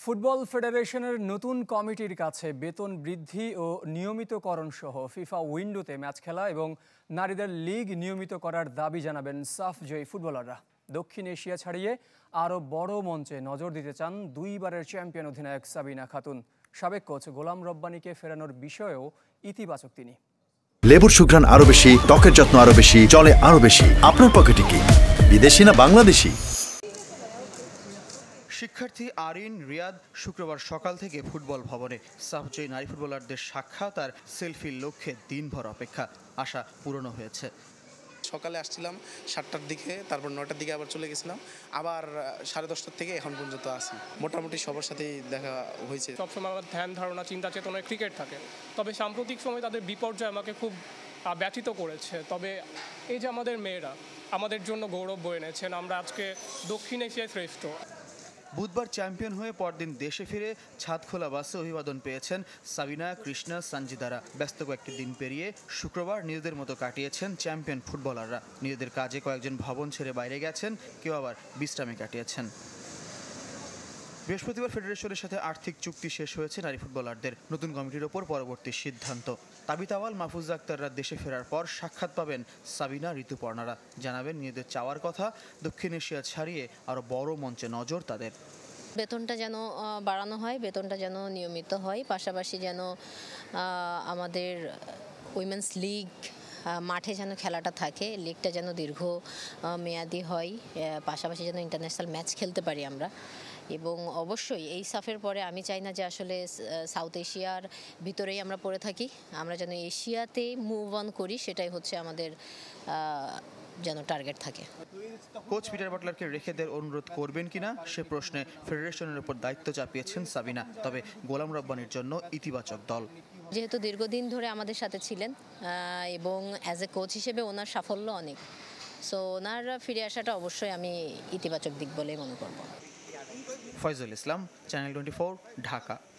Football ফেডারেশনের নতুন কমিটির কাছে বেতন বৃদ্ধি ও নিয়মিতকরণ সহ ফিফা উইন্ডোতে ম্যাচ খেলা এবং নারীদের লিগ নিয়মিত করার দাবি জানাবেন সাফ জয়ী ফুটবলাররা। দক্ষিণ এশিয়া ছাড়িয়ে আরও বড় মঞ্চে নজর দিতে চান দুইবারের চ্যাম্পিয়ন অধিনায়ক সাবিনা খাতুন। সাবেক কোচ গোলাম রব্বানীকে ফেরানোর বিষয়েও ইতিবাচক তিনি। লেবুর সুঘ্রাণ আরো বেশি, ত্বকের যত্ন আরো বেশি, চলে আরো বেশি। আপনার পকেটে কি বিদেশি না বাংলাদেশি? শিক্ষার্থী আরিন রিয়াদ শুক্রবার সকাল থেকে ফুটবল ভবনে সাফ জয়ী নারী ফুটবলারদের সাক্ষাৎ আর সেলফির লক্ষ্যে দিনভর অপেক্ষা। আশা পূরণ হয়েছে। সকালে আসছিলাম 7টার দিকে, তারপর 9টার দিকে আবার চলে গেছিলাম, আবার 10:30 থেকে এখন পর্যন্ত আছি। মোটামুটি সবার সাথেই দেখা হয়েছে। সবসময় আমার ধ্যান ধারণা চিন্তা চেতনায় ক্রিকেট থাকে, তবে সাম্প্রতিক সময় তাদের বিপর্যয় আমাকে খুব ব্যথিত করেছে। তবে এই যে আমাদের মেয়েরা আমাদের জন্য গৌরব বয়ে এনেছেন, আমরা আজকে দক্ষিণ এশিয়ায় শ্রেষ্ঠ। বুধবার চ্যাম্পিয়ন হয়ে পরদিন দেশে ফিরে ছাদ খোলা বাসে অভিবাদন পেয়েছেন সাবিনা, কৃষ্ণা, সঞ্জিদারা। ব্যস্ত কয়েকটি দিন পেরিয়ে শুক্রবার নিজেদের মতো কাটিয়েছেন চ্যাম্পিয়ন ফুটবলাররা। নিজেদের কাজে কয়েকজন ভবন ছেড়ে বাইরে গেছেন, কেউ আবার বিশ্রামে কাটিয়েছেন। বৃহস্পতিবার ফেডারেশনের সাথে আর্থিক চুক্তি শেষ হয়েছে নারী ফুটবলারদের। নতুন কমিটির ওপর পরবর্তী সিদ্ধান্ত। তাবিত আওয়াল, মাহফুজা আক্তাররা দেশে ফেরার পর সাক্ষাৎ পাবেন সাবিনা, ঋতুপর্ণারা। জানাবেন নিজেদের চাওয়ার কথা, দক্ষিণ এশিয়া ছাড়িয়ে আরও বড় মঞ্চে নজর তাদের। বেতনটা যেন বাড়ানো হয়, বেতনটা যেন নিয়মিত হয়, পাশাপাশি যেন আমাদের উইমেন্স লিগ মাঠে যেন খেলাটা থাকে, লিগটা যেন দীর্ঘ মেয়াদি হয়, পাশাপাশি যেন ইন্টারন্যাশনাল ম্যাচ খেলতে পারি আমরা। এবং অবশ্যই এই সাফের পরে আমি চাই না যে আসলে সাউথ এশিয়ার ভিতরেই আমরা পড়ে থাকি, আমরা যেন এশিয়াতে মুভ অন করি, সেটাই হচ্ছে আমাদের যেন টার্গেট থাকে। কোচ পিটার বাটলারকে রেখে দেওয়ার অনুরোধ করবেন কিনা সে প্রশ্নে ফেডারেশনের উপর দায়িত্ব চাপিয়েছেন সাবিনা। তবে গোলাম রব্বানীর জন্য ইতিবাচক দল। যেহেতু দীর্ঘদিন ধরে আমাদের সাথে ছিলেন এবং অ্যাজ এ কোচ হিসেবে ওনার সাফল্য অনেক, সো ওনার ফিরে আসাটা অবশ্যই আমি ইতিবাচক দিক বলে মনে করব। ফয়জুল ইসলাম, চ্যানেল 24, ঢাকা।